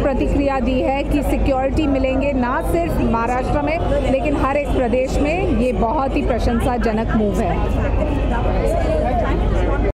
प्रतिक्रिया दी है कि सिक्योरिटी मिलेंगे ना सिर्फ महाराष्ट्र में लेकिन हर एक प्रदेश में। ये बहुत ही प्रशंसाजनक मूव है।